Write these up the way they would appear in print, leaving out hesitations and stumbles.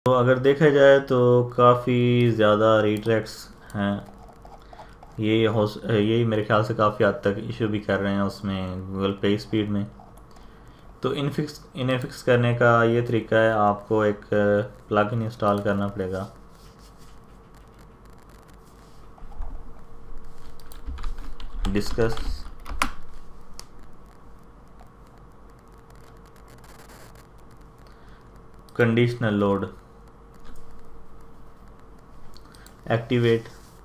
तो अगर देखा जाए तो काफ़ी ज़्यादा रीट्रैक्स हैं, यही मेरे ख्याल से काफ़ी हद तक इशू भी कर रहे हैं उसमें गूगल पेज स्पीड में। तो इन्हें फिक्स करने का ये तरीका है, आपको एक प्लगइन इंस्टॉल करना पड़ेगा। Discuss conditional load, activate,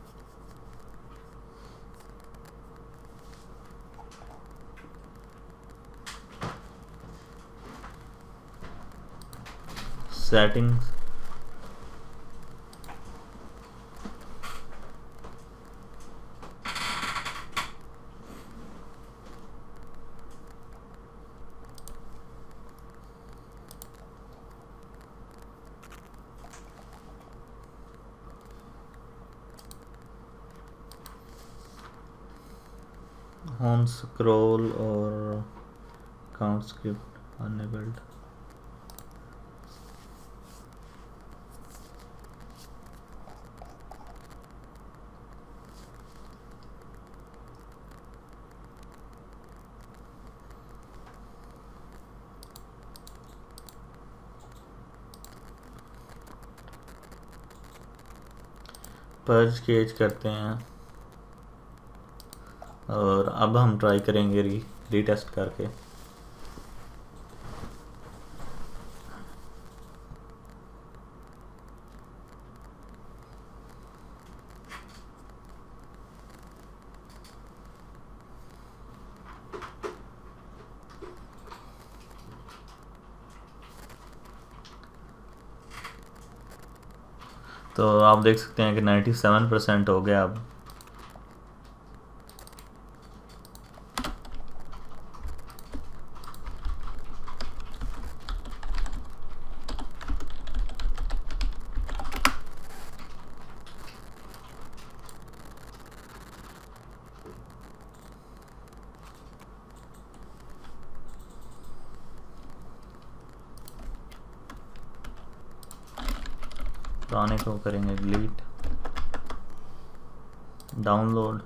settings, home scroll और count script enabled. Purge cache करते हैं और अब हम ट्राई करेंगे रीटेस्ट करके। तो आप देख सकते हैं कि 97% हो गया अब। पुराने को करेंगे delete, download,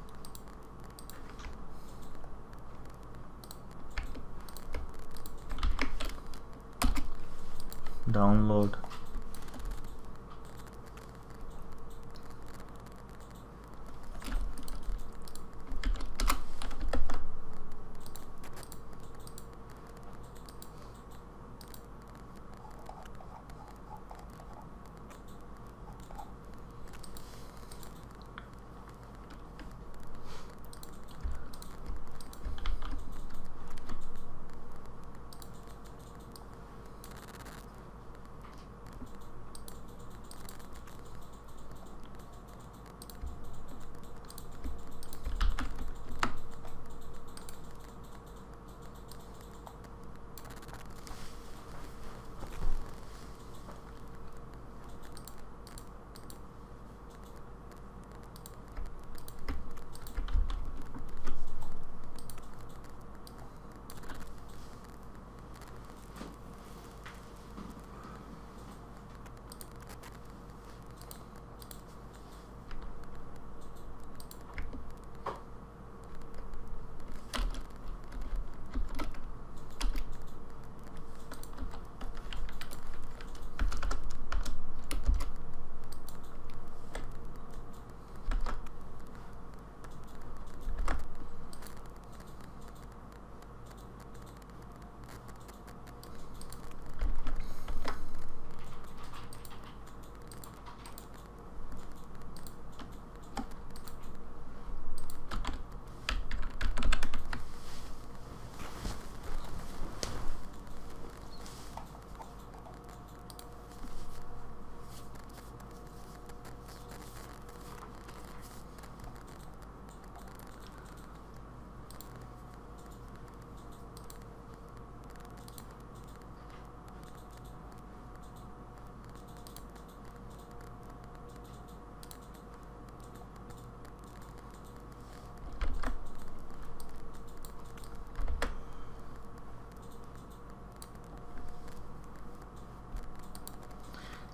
download,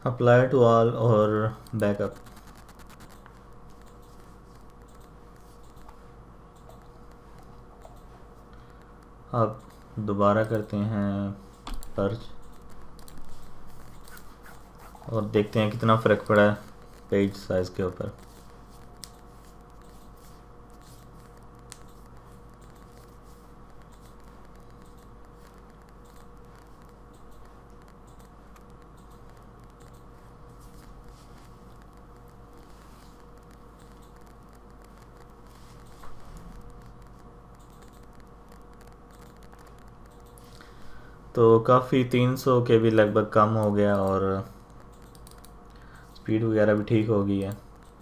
apply to all और बैकअप। अब दोबारा करते हैं सर्च और देखते हैं कितना फ़र्क पड़ा है पेज साइज़ के ऊपर। तो काफ़ी 300 के भी लगभग कम हो गया और स्पीड वगैरह भी ठीक हो गई है।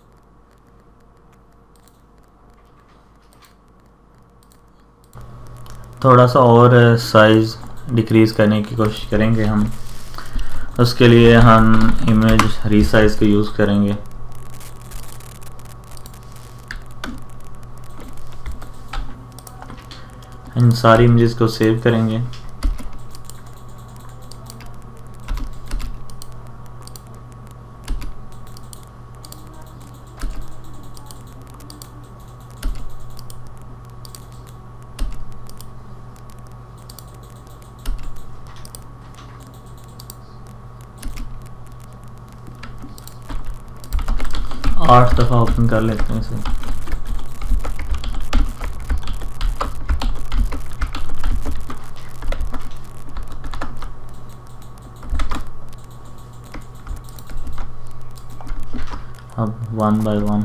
थोड़ा सा और साइज़ डिक्रीज़ करने की कोशिश करेंगे हम। उसके लिए हम इमेज रीसाइज का यूज़ करेंगे। इन सारी इमेजेस को सेव करेंगे। आठ दफ़ा ओपन कर लेते हैं इसे। अब 1 by 1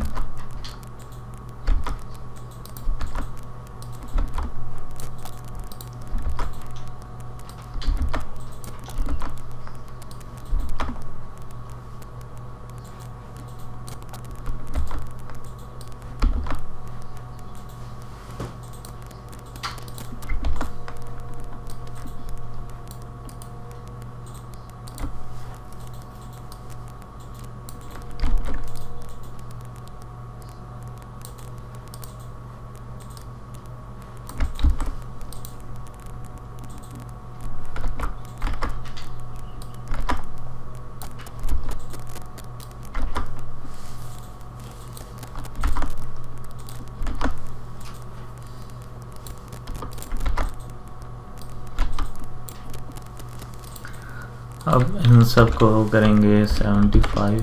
अब इन सब को करेंगे 75।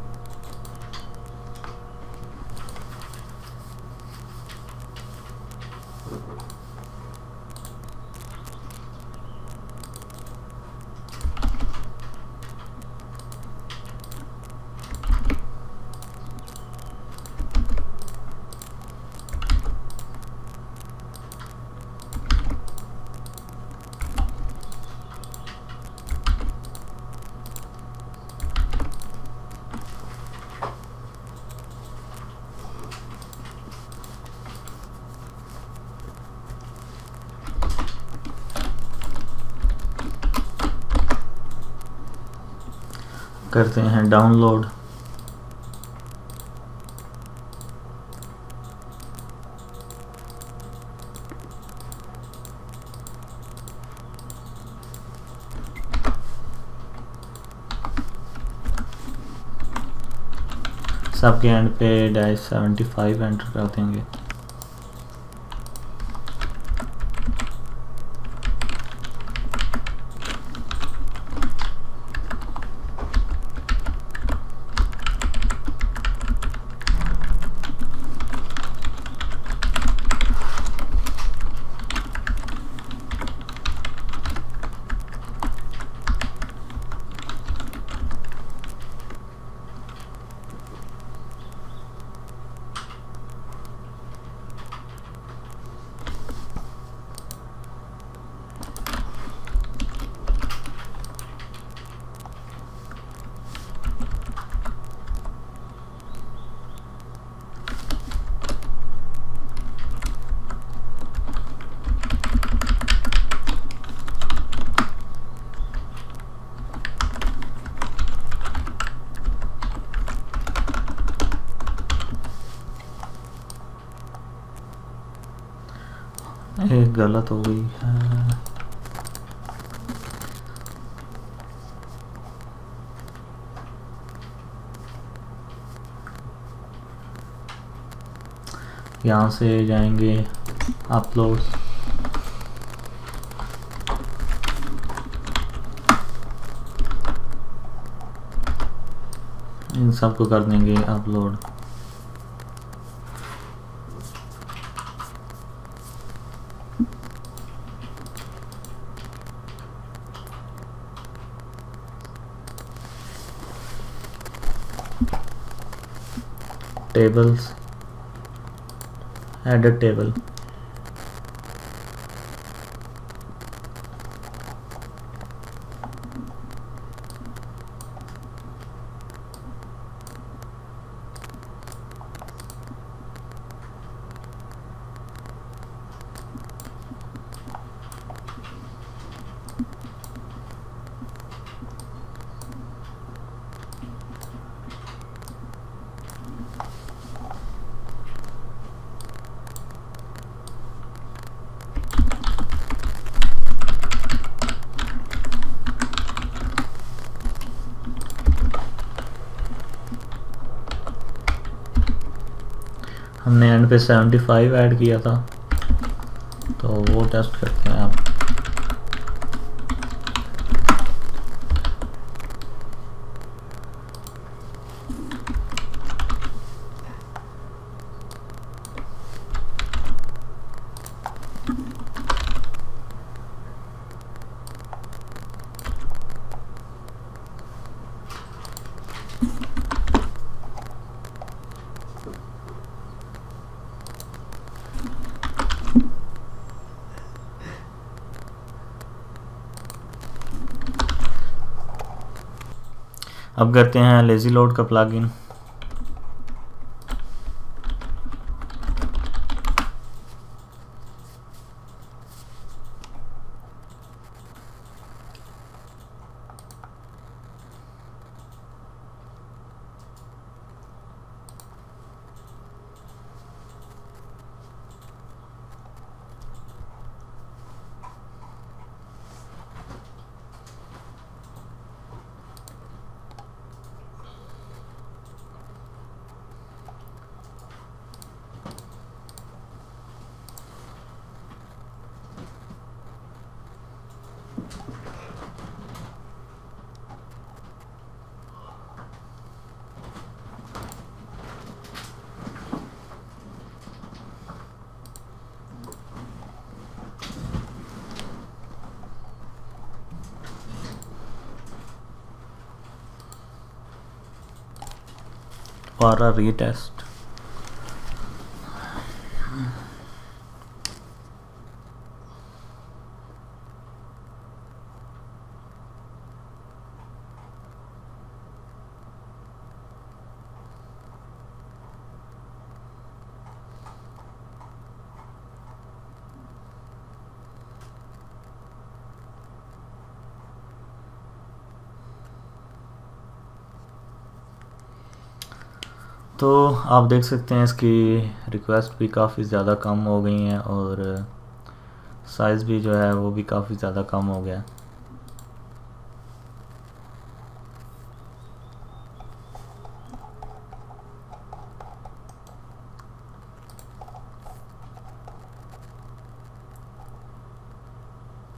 करते हैं डाउनलोड। सबके एंड पे -75 एंटर कर देंगे। एक गलत हो गई है। यहाँ से जाएंगे अपलोड, इन सबको कर देंगे अपलोड। टेबल्स, एडिट टेबल, हमने एंड पे 75 ऐड किया था, तो वो टेस्ट करते हैं आप। अब करते हैं लेजी लोड का प्लगइन। for a retest। तो आप देख सकते हैं इसकी रिक्वेस्ट भी काफ़ी ज़्यादा कम हो गई हैं और साइज़ भी जो है वो भी काफ़ी ज़्यादा कम हो गया।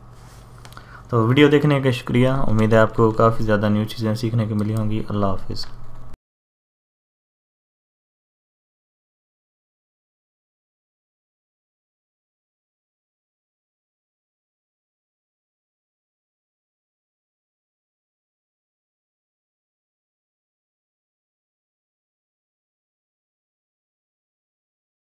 तो वीडियो देखने का शुक्रिया। उम्मीद है आपको काफ़ी ज़्यादा न्यू चीज़ें सीखने को मिली होंगी। अल्लाह हाफिज़।